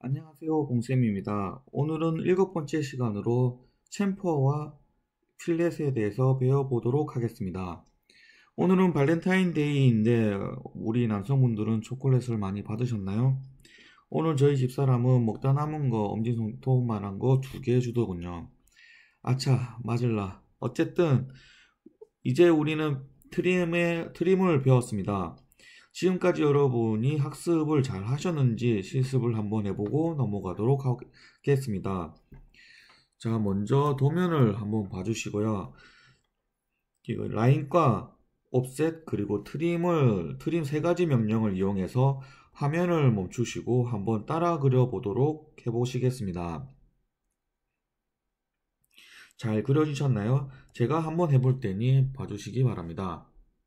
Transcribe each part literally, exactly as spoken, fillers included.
안녕하세요, 공쌤입니다. 오늘은 일곱 번째 시간으로 챔퍼와 필렛에 대해서 배워보도록 하겠습니다. 오늘은 발렌타인데이인데 우리 남성분들은 초콜릿을 많이 받으셨나요? 오늘 저희 집사람은 먹다 남은 거 엄지손톱만한 거 두 개 주더군요. 아차, 맞을라. 어쨌든 이제 우리는 트림의, 트림을 배웠습니다. 지금까지 여러분이 학습을 잘 하셨는지 실습을 한번 해보고 넘어가도록 하겠습니다. 자, 먼저 도면을 한번 봐주시고요. 이거 라인과 옵셋 그리고 트림을 트림 세 가지 명령을 이용해서 화면을 멈추시고 한번 따라 그려보도록 해보시겠습니다. 잘 그려지셨나요? 제가 한번 해볼 테니 봐주시기 바랍니다.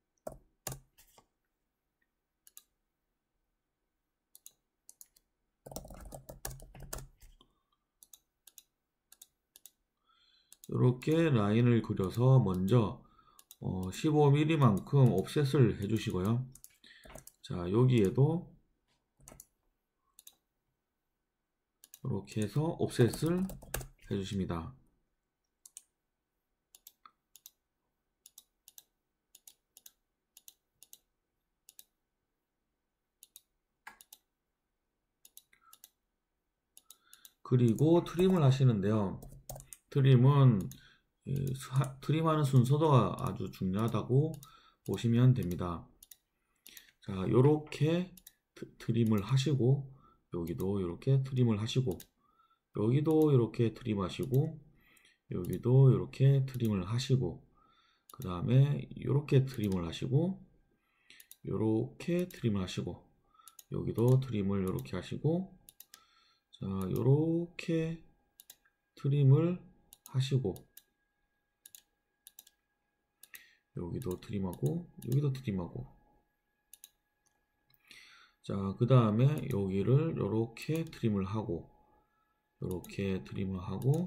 이렇게 라인을 그려서 먼저 어, 십오 밀리미터만큼 옵셋을 해주시고요. 자, 여기에도 이렇게 해서 옵셋을 해주십니다. 그리고 트림을 하시는데요. 트림은 트림하는 순서가 아주 중요하다고 보시면 됩니다. 자, 요렇게 트림을 하시고 여기도 이렇게 트림을 하시고 여기도 이렇게 트림하시고 여기도 이렇게 트림을 하시고 그 다음에 이렇게 트림을 하시고 이렇게 트림을 하시고 여기도 트림을 이렇게 하시고 자, 이렇게 트림을 하시고 여기도 트림하고 여기도 트림하고 자, 그 다음에 여기를 이렇게 트림을 하고 이렇게 트림을 하고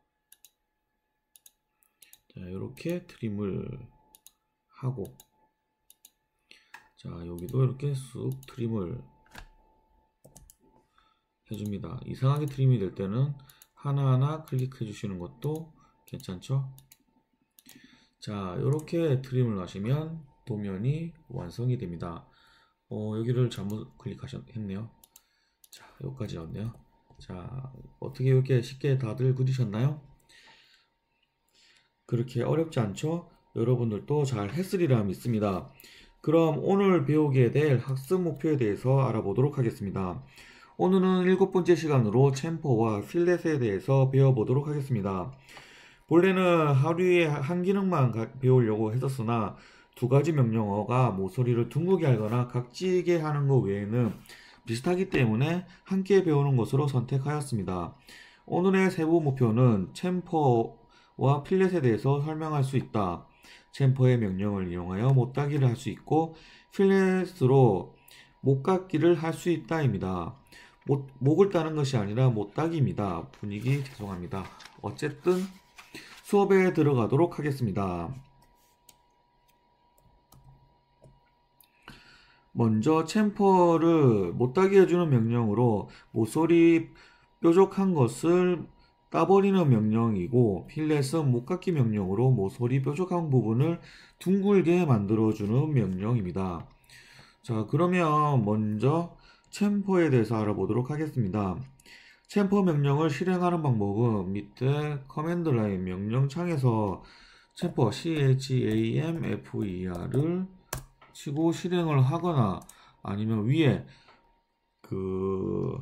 자, 이렇게 트림을 하고 자, 여기도 이렇게 쑥 트림을 해줍니다. 이상하게 트림이 될 때는 하나하나 클릭해 주시는 것도 괜찮죠? 자, 이렇게 트림을 하시면 도면이 완성이 됩니다. 어, 여기를 잘못 클릭하셨네요. 자, 여기까지였네요. 자, 어떻게 이렇게 쉽게 다들 그리셨나요? 그렇게 어렵지 않죠? 여러분들도 잘 했으리라 믿습니다. 그럼 오늘 배우게 될 학습 목표에 대해서 알아보도록 하겠습니다. 오늘은 일곱 번째 시간으로 챔퍼와 필렛에 대해서 배워보도록 하겠습니다. 본래는 하루에 한 기능만 배우려고 했었으나 두 가지 명령어가 모서리를 둥글게 하거나 각지게 하는 것 외에는 비슷하기 때문에 함께 배우는 것으로 선택하였습니다. 오늘의 세부 목표는 챔퍼와 필렛에 대해서 설명할 수 있다. 챔퍼의 명령을 이용하여 못따기를 할 수 있고 필렛으로 못깎기를 할 수 있다입니다. 못, 목을 따는 것이 아니라 못따기입니다. 분위기 죄송합니다. 어쨌든 수업에 들어가도록 하겠습니다. 먼저 챔퍼를 못따게 해주는 명령으로 모서리 뾰족한 것을 따버리는 명령이고 필렛은 못깎기 명령으로 모서리 뾰족한 부분을 둥글게 만들어주는 명령입니다. 자, 그러면 먼저 챔퍼에 대해서 알아보도록 하겠습니다. 챔퍼 명령을 실행하는 방법은 밑에 커맨드 라인 명령창에서 챔퍼 chamfer를 치고 실행을 하거나 아니면 위에 그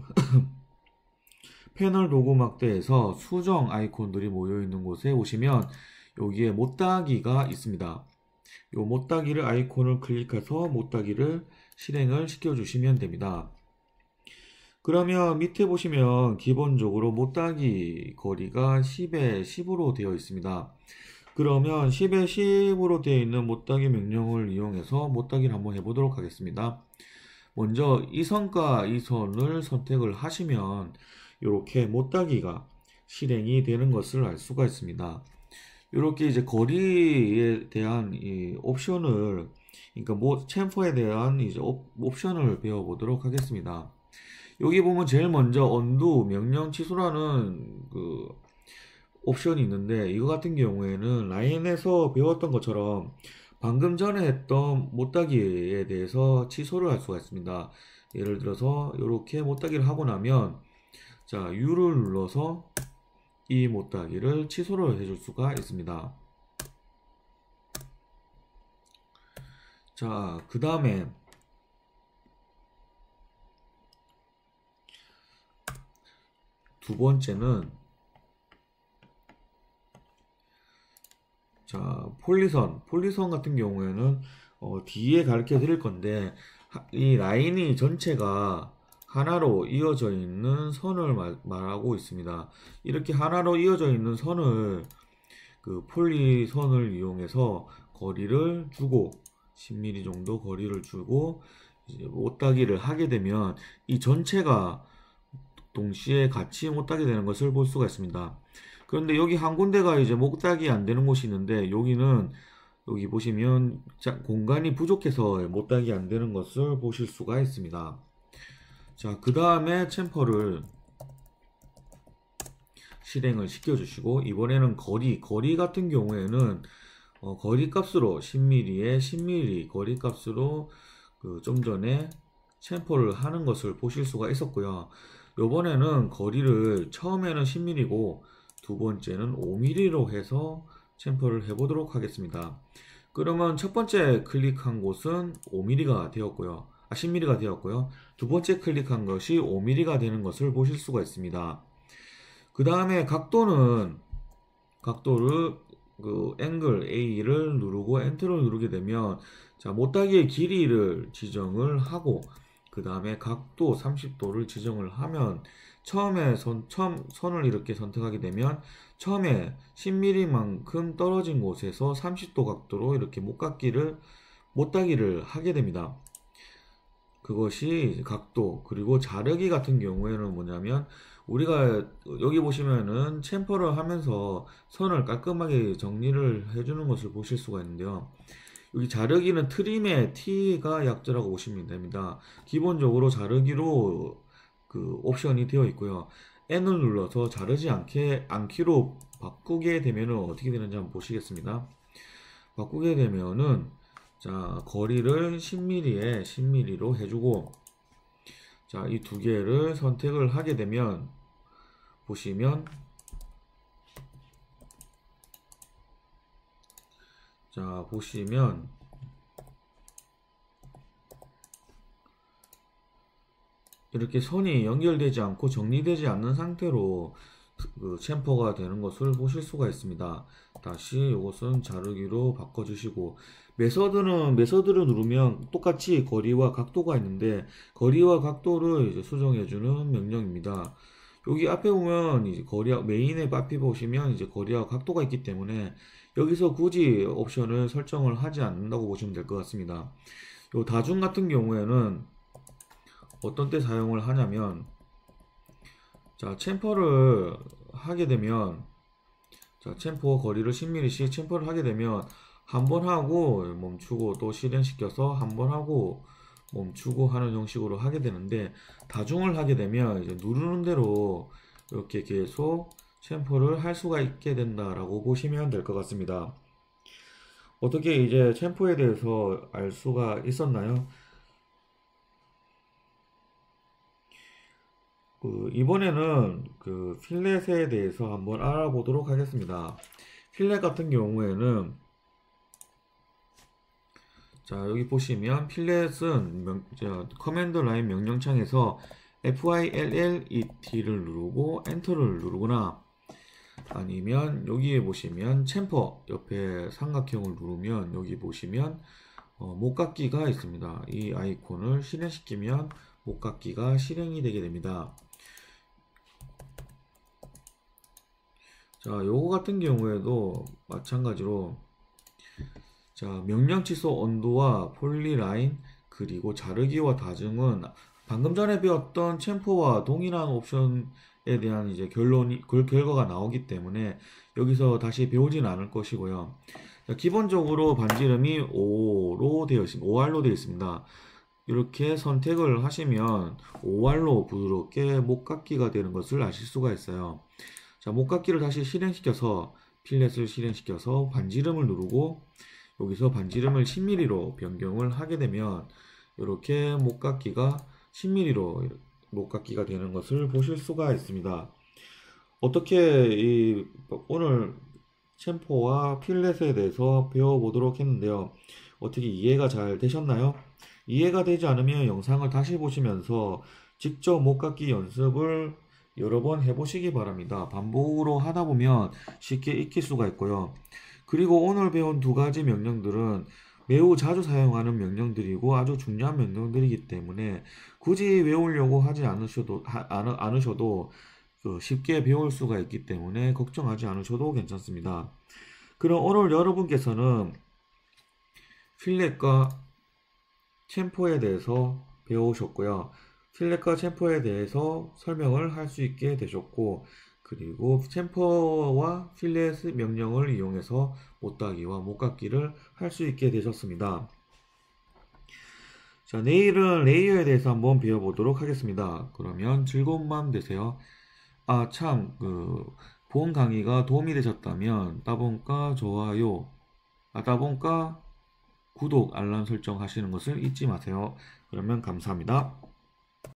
패널 도구 막대에서 수정 아이콘들이 모여 있는 곳에 오시면 여기에 못따기가 있습니다. 이 못따기를 아이콘을 클릭해서 못따기를 실행을 시켜 주시면 됩니다. 그러면 밑에 보시면 기본적으로 못따기 거리가 십에 십으로 되어 있습니다. 그러면 십에 십으로 되어 있는 못따기 명령을 이용해서 못따기를 한번 해보도록 하겠습니다. 먼저 이 선과 이 선을 선택을 하시면 이렇게 못따기가 실행이 되는 것을 알 수가 있습니다. 이렇게 이제 거리에 대한 이 옵션을 그러니까 뭐 챔퍼에 대한 이제 옵션을 배워보도록 하겠습니다. 여기 보면 제일 먼저 언두 명령 취소라는 그 옵션이 있는데, 이거 같은 경우에는 라인에서 배웠던 것처럼 방금 전에 했던 못따기에 대해서 취소를 할 수가 있습니다. 예를 들어서 이렇게 못따기를 하고 나면 자 U를 눌러서 이 못따기를 취소를 해줄 수가 있습니다. 자, 그 다음에 두 번째는 자 폴리선 폴리선 같은 경우에는 어, 뒤에 가르쳐 드릴 건데, 하, 이 라인이 전체가 하나로 이어져 있는 선을 말, 말하고 있습니다. 이렇게 하나로 이어져 있는 선을 그 폴리선을 이용해서 거리를 주고 십 밀리미터 정도 거리를 주고 이제 못따기를 하게 되면 이 전체가 동시에 같이 못따기 되는 것을 볼 수가 있습니다. 그런데 여기 한 군데가 이제 못따기 안 되는 곳이 있는데, 여기는 여기 보시면 자, 공간이 부족해서 못따기 안 되는 것을 보실 수가 있습니다. 자, 그 다음에 챔퍼를 실행을 시켜 주시고, 이번에는 거리 거리 같은 경우에는 어, 거리 값으로 십 밀리미터에 십 밀리미터 거리 값으로 그 좀 전에 챔퍼를 하는 것을 보실 수가 있었고요. 요번에는 거리를 처음에는 십 밀리미터고 두 번째는 오 밀리미터로 해서 챔퍼를 해보도록 하겠습니다. 그러면 첫 번째 클릭한 곳은 오 밀리미터가 되었고요. 아, 십 밀리미터가 되었고요. 두 번째 클릭한 것이 오 밀리미터가 되는 것을 보실 수가 있습니다. 그 다음에 각도는 각도를 그 앵글 A를 누르고 엔터를 누르게 되면 자 못따기의 길이를 지정을 하고 그 다음에 각도 삼십 도를 지정을 하면 처음에 선, 처음 선을 이렇게 선택하게 되면 처음에 십 밀리미터만큼 떨어진 곳에서 삼십 도 각도로 이렇게 못깎기를 못따기를 하게 됩니다. 그것이 각도. 그리고 자르기 같은 경우에는 뭐냐면, 우리가 여기 보시면은 챔퍼를 하면서 선을 깔끔하게 정리를 해주는 것을 보실 수가 있는데요. 여기 자르기는 트림의 T가 약자라고 보시면 됩니다. 기본적으로 자르기로 그 옵션이 되어 있고요. N을 눌러서 자르지 않게 않기로 바꾸게 되면은 어떻게 되는지 한번 보시겠습니다. 바꾸게 되면은 자 거리를 십 밀리미터에 십 밀리미터로 해주고, 자 이 두 개를 선택을 하게 되면 보시면 자 보시면 이렇게 선이 연결되지 않고 정리되지 않는 상태로 그 챔퍼가 되는 것을 보실 수가 있습니다. 다시 이것은 자르기로 바꿔주시고, 메서드는 메서드를 누르면 똑같이 거리와 각도가 있는데, 거리와 각도를 이제 수정해주는 명령입니다. 여기 앞에 보면 이제 거리 메인의 앞에 보시면 이제 거리와 각도가 있기 때문에 여기서 굳이 옵션을 설정을 하지 않는다고 보시면 될 것 같습니다. 요 다중 같은 경우에는 어떤 때 사용을 하냐면, 자 챔퍼를 하게 되면 자 챔퍼 거리를 십 밀리미터씩 챔퍼를 하게 되면 한 번 하고 멈추고 또 실행시켜서 한 번 하고 멈추고 하는 형식으로 하게 되는데, 다중을 하게 되면 이제 누르는 대로 이렇게 계속 챔퍼를 할 수가 있게 된다라고 보시면 될 것 같습니다. 어떻게 이제 챔퍼에 대해서 알 수가 있었나요? 그 이번에는 그 필렛에 대해서 한번 알아보도록 하겠습니다. 필렛 같은 경우에는 자 여기 보시면 필렛은 명, 자, 커맨드 라인 명령창에서 필렛를 누르고 엔터를 누르거나, 아니면 여기에 보시면 챔퍼 옆에 삼각형을 누르면 여기 보시면 어, 못깎기가 있습니다. 이 아이콘을 실행시키면 못깎기가 실행이 되게 됩니다. 자 요거 같은 경우에도 마찬가지로 자 명령 취소 언두와 폴리라인 그리고 자르기와 다중은 방금 전에 배웠던 챔퍼와 동일한 옵션에 대한 이제 결론이 그 결과가 나오기 때문에 여기서 다시 배우지는 않을 것이고요. 자, 기본적으로 반지름이 오로 되어 있습니다. 오알로 되어 있습니다. 이렇게 선택을 하시면 오알로 부드럽게 목깎기가 되는 것을 아실 수가 있어요. 자, 목깎기를 다시 실행시켜서 필렛을 실행시켜서 반지름을 누르고 여기서 반지름을 십 밀리미터로 변경을 하게 되면 이렇게 목깎기가 십 밀리미터로 목깎기가 되는 것을 보실 수가 있습니다. 어떻게 이 오늘 챔퍼와 필렛에 대해서 배워보도록 했는데요. 어떻게 이해가 잘 되셨나요? 이해가 되지 않으면 영상을 다시 보시면서 직접 목깎기 연습을 여러 번 해보시기 바랍니다. 반복으로 하다 보면 쉽게 익힐 수가 있고요. 그리고 오늘 배운 두 가지 명령들은 매우 자주 사용하는 명령들이고 아주 중요한 명령들이기 때문에 굳이 외우려고 하지 않으셔도, 하, 않, 않으셔도 그 쉽게 배울 수가 있기 때문에 걱정하지 않으셔도 괜찮습니다. 그럼 오늘 여러분께서는 필렛과 챔퍼에 대해서 배우셨고요. 필렛과 챔퍼에 대해서 설명을 할 수 있게 되셨고, 그리고 챔퍼와 필렛 명령을 이용해서 못따기와 못깎기를 할 수 있게 되셨습니다. 자, 내일은 레이어에 대해서 한번 배워보도록 하겠습니다. 그러면 즐거운 밤 되세요. 아, 참, 그, 본 강의가 도움이 되셨다면, 따봉과 좋아요, 아, 따봉과 구독, 알람 설정 하시는 것을 잊지 마세요. 그러면 감사합니다.